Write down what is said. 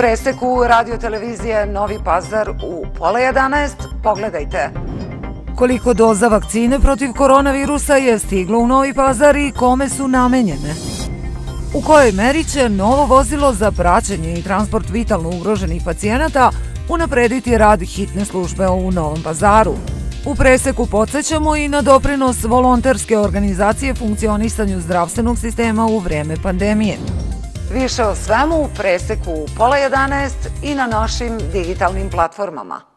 preseku radio-televizije Novi Pazar u 10:30 pogledajte. Koliko doza vakcine protiv koronavirusa je stiglo u Novi Pazar i kome su namenjene? U kojoj meri će novo vozilo za praćenje i transport vitalno ugroženih pacijenata unaprediti rad hitne službe u Novom Pazaru? U preseku podsjećamo i na doprinos volonterske organizacije funkcionisanju zdravstvenog sistema u vreme pandemije. Više o svemu u preseku u 10:30 i na našim digitalnim platformama.